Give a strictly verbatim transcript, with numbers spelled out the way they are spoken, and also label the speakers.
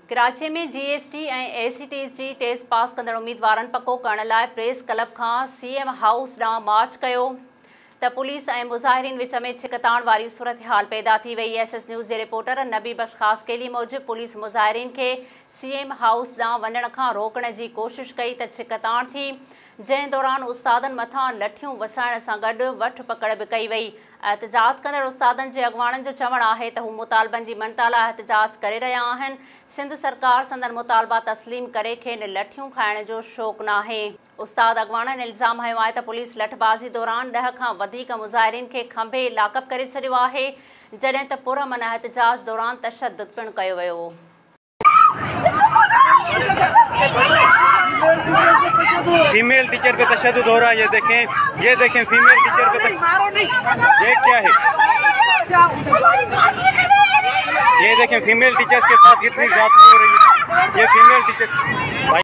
Speaker 1: कराची में जीएसटी ऐं एसीटीज़ जी test pass कंदड़ उम्मीदवारनि पको करण लाइ प्रेस क्लब खां सीएम हाउस ॾांहुं मार्च कयो त पुलिस ऐं मुज़ाहिरीन विच में छिकताण वारी सूरत हाल पैदा थी वई। एसएस न्यूज़ जे रिपोर्टर नबी बख्श ख़ासकेली मूजिब पुलिस मुज़ाहिरीन खे सीएम हाउस ॾांहुं वञण खां रोकण जी कोशिश कई त छिकताण थी, जंहिं दौरान उस्तादनि मथां लठियूं वसाइण सां गॾु वठ पकड़ बि कई वई। एहतजाज कंदड़ उस्तादनि जे अॻवाननि जो चवणु आहे त हू मुतालबनि जी मनता लाइ एहतजाज करे रहिया आहिनि। सिंध सरकार संदन मुतालबा तस्लीम करे खेनि लठियूं खाइण जो शौक़ु नाहे। उस्ताद अॻवाननि इल्ज़ाम हयो आहे त पुलिस लठबाज़ी दौरान ॾह खां वधीक मुज़ाहिरीन खे खंभे लाकअप करे छॾियो आहे, जॾहिं त पुरअमन एहतजाज दौरान तशद्दुद पिणु कयो वियो।
Speaker 2: फीमेल टीचर पे तशद्दुद हो रहा है, ये देखें, ये देखें फीमेल टीचर पे ये क्या है, ये देखें फीमेल टीचर्स के साथ कितनी ज्यादती हो रही है। ये फीमेल टीचर